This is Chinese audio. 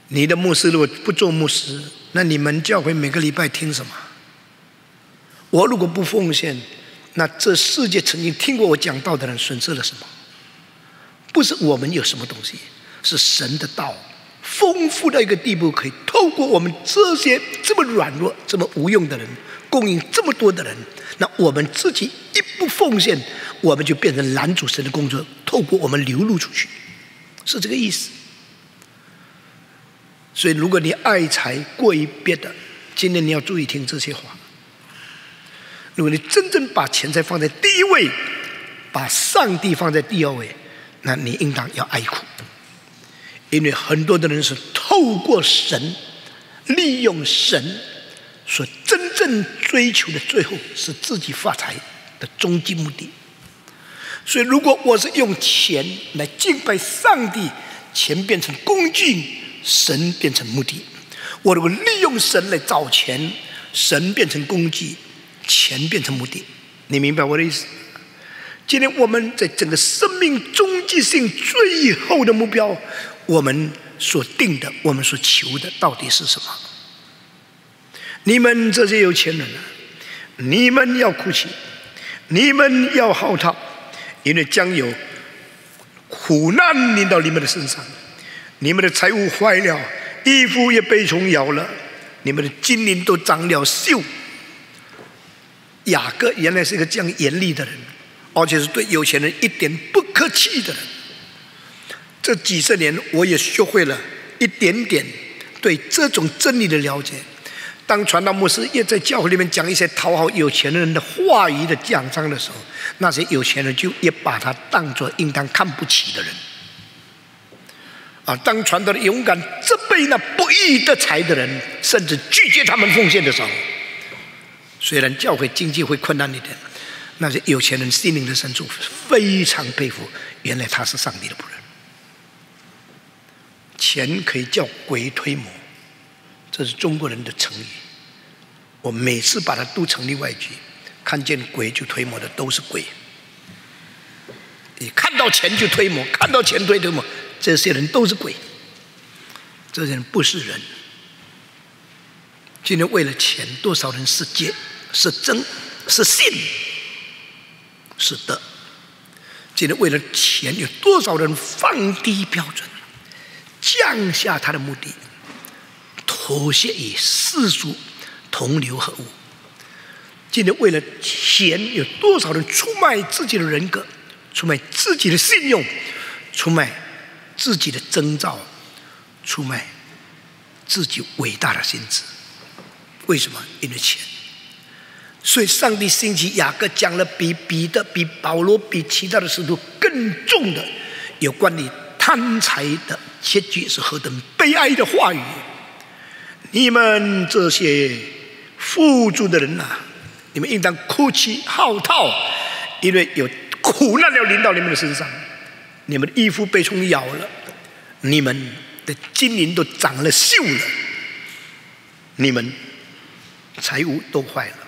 你的牧师如果不做牧师，那你们教会每个礼拜听什么？我如果不奉献，那这世界曾经听过我讲道的人损失了什么？不是我们有什么东西，是神的道丰富到一个地步，可以透过我们这些这么软弱、这么无用的人，供应这么多的人。那我们自己一不奉献，我们就变成拦阻神的工作，透过我们流露出去，是这个意思。所以，如果你爱财过于别的，今天你要注意听这些话。如果你真正把钱财放在第一位，把上帝放在第二位，那你应当要哀哭，因为很多的人是透过神、利用神所真正追求的，最后是自己发财的终极目的。所以，如果我是用钱来敬拜上帝，钱变成工具，神变成目的；我如果利用神来找钱，神变成工具，钱变成目的。你明白我的意思？今天我们在整个生命终极性最后的目标，我们所定的，我们所求的到底是什么？你们这些有钱人啊，你们要哭泣，你们要嚎啕，因为将有苦难临到你们的身上。你们的财物坏了，衣服也被虫咬了，你们的金银都长了锈。雅各原来是一个这样严厉的人，而且是对有钱人一点不客气的人。这几十年，我也学会了一点点对这种真理的了解。当传道牧师也在教会里面讲一些讨好有钱人的话语的讲章的时候，那些有钱人就也把他当作应当看不起的人。当传道的勇敢责备那不义的财的人，甚至拒绝他们奉献的时候，虽然教会经济会困难一点，那些有钱人心灵的深处非常佩服，原来他是上帝的仆人。钱可以叫鬼推磨，这是中国人的成语。我每次把它都成立外句，看见鬼就推磨的都是鬼。你看到钱就推磨，看到钱推磨，这些人都是鬼，这些人不是人。今天为了钱，多少人是奸、是真、是信、是德？今天为了钱，有多少人放低标准，降下他的目的，妥协与世俗同流合污？今天为了钱，有多少人出卖自己的人格，出卖自己的信用，出卖自己的征兆，出卖自己伟大的心智？为什么？因为钱。所以上帝兴起雅各，讲了比彼得、比保罗、比其他的使徒更重的有关于贪财的结局是何等悲哀的话语。你们这些富足的人啊，你们应当哭泣号啕，因为有苦难要临到你们的身上。你们的衣服被虫咬了，你们的金银都长了锈了，你们财物都坏了。